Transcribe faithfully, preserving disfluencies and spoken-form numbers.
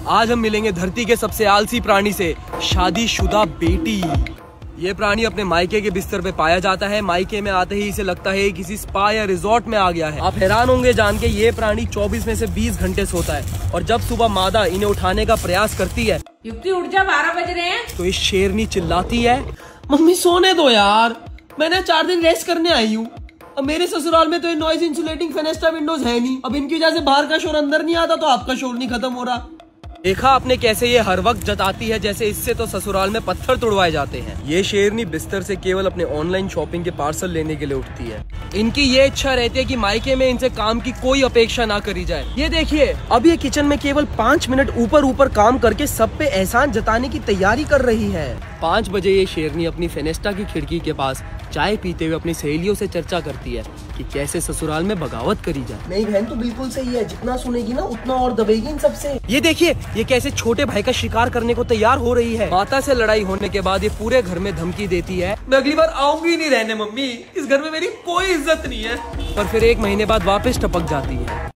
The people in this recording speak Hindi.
आज हम मिलेंगे धरती के सबसे आलसी प्राणी से, शादीशुदा बेटी। ये प्राणी अपने मायके के बिस्तर पे पाया जाता है। मायके में आते ही इसे लगता है किसी स्पा या रिजॉर्ट में आ गया है। आप हैरान होंगे जान के ये प्राणी चौबीस में से बीस घंटे सोता है और जब सुबह मादा इन्हें उठाने का प्रयास करती है, युक्ति उठ जा, बारह बज रहे हैं। तो ये शेरनी चिल्लाती है, मम्मी सोने दो यार, मैंने चार दिन रेस्ट करने आई हूँ। अब मेरे ससुराल में तो ये नॉइज इंसुलेटिंग फेनेस्ट्रा विंडोज है नहीं। अब इनकी वजह से बाहर का शोर अंदर नहीं आता तो आपका शोर नहीं खत्म हो रहा। देखा आपने कैसे ये हर वक्त जताती है जैसे इससे तो ससुराल में पत्थर तुड़वाए जाते हैं। ये शेरनी बिस्तर से केवल अपने ऑनलाइन शॉपिंग के पार्सल लेने के लिए उठती है। इनकी ये इच्छा रहती है कि मायके में इनसे काम की कोई अपेक्षा ना करी जाए। ये देखिए अब ये किचन में केवल पाँच मिनट ऊपर ऊपर काम करके सब पे एहसान जताने की तैयारी कर रही है। पाँच बजे ये शेरनी अपनी फेनेस्टा की खिड़की के पास चाय पीते हुए अपनी सहेलियों से चर्चा करती है कि कैसे ससुराल में बगावत करी जाए। मेरी बहन तो बिल्कुल सही है, जितना सुनेगी ना उतना और दबेगी इन सबसे। ये देखिए ये कैसे छोटे भाई का शिकार करने को तैयार हो रही है। माता से लड़ाई होने के बाद ये पूरे घर में धमकी देती है, मैं अगली बार आऊंगी नहीं रहने मम्मी, इस घर में मेरी कोई इज्जत नहीं है। पर फिर एक महीने बाद वापस टपक जाती है।